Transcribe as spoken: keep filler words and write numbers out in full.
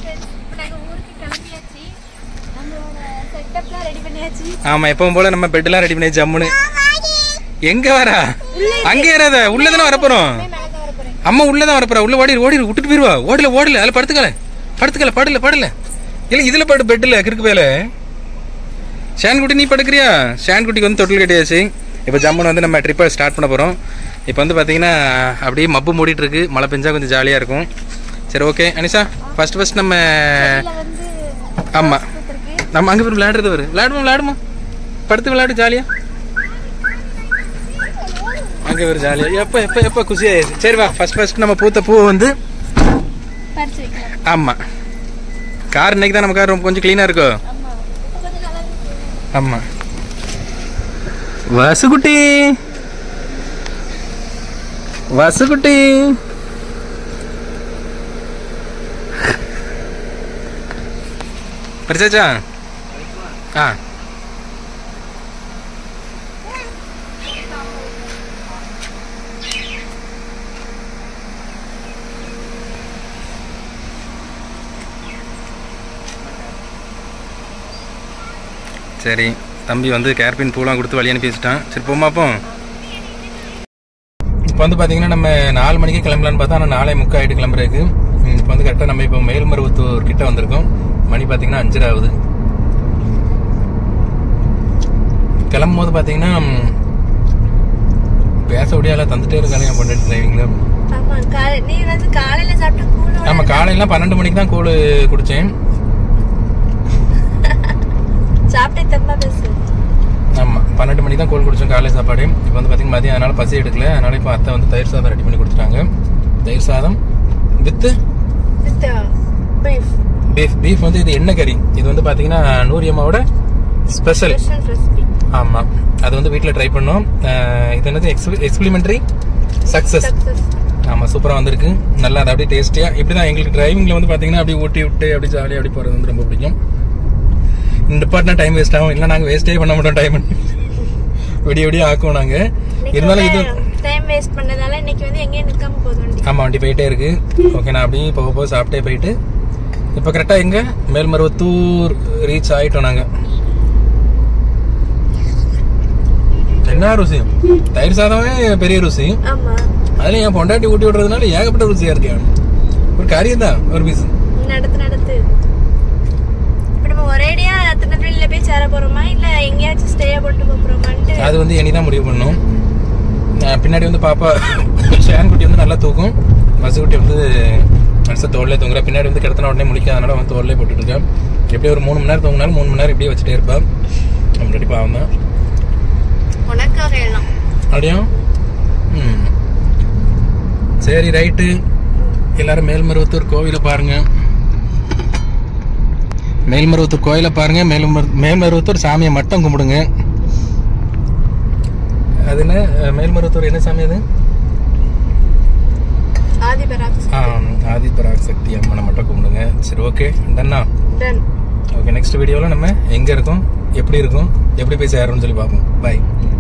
ஆமா எப்பவும் போல நம்ம பெட் எல்லாம் ரெடி பண்ணி ஜம்முன்னு. எங்க வரா? அங்க ஏறாத, உள்ளதானே வரப்போறோம். அம்மா உள்ளதான் வரப்போறா. உள்ள ஓடி ஓடி விட்டுட்டு போயிருவா. ஓடல ஓடல அதுல படுத்துக்கல படுத்துக்கல படல படல இல்ல இதுல படு பெட்ல கிறுக்கு பேல. ஷான் குட்டி நீ படுக்கிறியா? ஷான் குட்டிக்கு வந்து தொட்டில் கட்டியாச்சு. இப்போ ஜம்முன்னு வந்து நம்ம ட்ரிப்பை ஸ்டார்ட் பண்ண போகிறோம். இப்போ வந்து பார்த்தீங்கன்னா அப்படியே மப்பு மூடிட்டு இருக்கு. மழை பெஞ்சா கொஞ்சம் ஜாலியாக இருக்கும். சரி ஓகே அனிஷா, ஃபர்ஸ்ட் ஃபர்ஸ்ட் நம்ம ஆமாம் நம்ம அங்கே போய் விளையாடுறது வரும். விளையாடுமா விளையாடுமா படுத்து விளையாடு ஜாலியாக. அங்கே ஒரு ஜாலியாக எப்போ எப்போ எப்போ குஷியாயிடுச்சு. சரி வா ஃபர்ஸ்ட் ஃபர்ஸ்ட் நம்ம பூத்த பூவை வந்து ஆமாம் கார் இன்னைக்கு தான் நம்ம கார் ரொம்ப கொஞ்சம் க்ளீனாக இருக்கும். ஆமாம் வசுகுட்டி வசுகுட்டி பரிசாச்சா? ஆ சரி தம்பி வந்து கேர்பின் பூலாம் கொடுத்து வழி அனுப்பி வச்சுட்டான். சரி போமா அப்போ. இப்போ வந்து பார்த்தீங்கன்னா நம்ம நாலு மணிக்கு கிளம்பலான்னு பார்த்தா ஆனால் நாலே முக்கால் ஆகிட்டு கிளம்புறதுக்கு. இப்போ வந்து கரெக்டாக நம்ம இப்போ மேல்மருவத்தூர் கிட்ட வந்திருக்கோம். மணி பார்த்தீங்கன்னா அஞ்சரை ஆகுது. கிளம்பும் போது பார்த்தீங்கன்னா பேச முடியாத தந்துட்டே இருக்காங்க என் பொண்ணு டிரைவிங்ல. ஆமாம் காலையிலாம் பன்னெண்டு மணிக்கு தான் கூழ் குடித்தேன். ஆமாம் பன்னெண்டு மணிக்கு தான் கூழ் குடித்தோம் காலை சாப்பாடு. இப்போ வந்து பார்த்தீங்கன்னா மதியம் அதனால பசி எடுக்கல. அதனால இப்போ அத்தை வந்து தயிர் சாதம் ரெடி பண்ணி கொடுத்துட்டாங்க. தயிர் சாதம் வித் பீஃப். பீஃப் வந்து இது எண்ணெய் கறி. இது வந்து பார்த்தீங்கன்னா நூரியம்மாவோட ஸ்பெஷல். ஆமாம் அது வந்து வீட்டில் ட்ரை பண்ணோம். இது என்னது எக்ஸ்பிரிமெண்ட்ரி சக்ஸஸ். ஆமாம் சூப்பராக வந்திருக்கு. நல்லா அது அப்படியே டேஸ்டியாக. இப்படி தான் எங்களுக்கு டிரைவிங்கில் வந்து பார்த்தீங்கன்னா அப்படியே ஊட்டி விட்டு அப்படி ஜாலியாக அப்படி போகிறது வந்து ரொம்ப பிடிக்கும். இந்த பார்ட்னா டைம் வேஸ்ட் ஆகும். இல்லை நாங்கள் வேஸ்டே பண்ண மாட்டோம். டைம் விடிய விடிய ஆக்குவோம் நாங்கள். இருந்தாலும் இது டைம் வேஸ்ட் பண்ணதால இன்னைக்கு வந்து எங்கேயும் நிற்காம போதும். ஆமாம் வண்டி போயிட்டே இருக்கு. ஓகே நான் அப்படியே போக போக சாப்பிட்டே போயிட்டு இப்போ கரெக்டாக எங்கே மேல்மருவத்தூர் ரீச் ஆகிட்டோம் நாங்கள். என்ன ருசி! தயிர் சாதமே பெரிய ருசி. அதுல என் பொண்டாட்டி ஊட்டி விடுறதுனால ஏகப்பட்ட ருசியா இருக்கு. ஒரு காரியம் தான் ஒரு பீஸ் நடத்து நடத்து. இப்போ நம்ம ஒரேடியா திருநெல்வேலியில போய் சேர போறோமா இல்ல எங்கேயாச்சும் ஸ்டே போட்டு போறோமான்னு அது வந்து இனிதான் முடிவு பண்ணும். பின்னாடி வந்து பாப்பா ஷான் குட்டி வந்து நல்லா தூக்கும். மசுகுட்டி வந்து மனசை தோல்லே தூங்குறா. பின்னாடி வந்து கிடத்தின உடனே முடிக்காதனால வந்து தோல்லே போட்டுட்டு இருக்கேன். எப்படி ஒரு மூணு மணி நேரம் தூங்கினாலும் மூணு மணி நேரம் இப்படியே வச்சுட்டே இருப்பா. முன்னாடி பாவம் தான் உனக்காக எல்லாம் அப்படியா. ம் சரி ரைட்டு. எல்லாரும் மேல்மருவத்தூர் கோவிலை பாருங்க. மேல்மருவத்தூர் கோயிலை பாருங்க. மேல்மரு மேல்மருவத்தூர் சாமியை மட்டும் கும்பிடுங்க. அது என்ன மேல்மருவத்தூர் என்ன சாமி அது? ஆதிபராக் சக்தி அம்மனை மட்டும் கும்பிடுங்க. சரி ஓகே டன்னா. ஓகே நெக்ஸ்ட் வீடியோவில் நம்ம எங்கே இருக்கோம் எப்படி இருக்கும் எப்படி போய் சேரோம்னு சொல்லி பார்ப்போம். பாய்.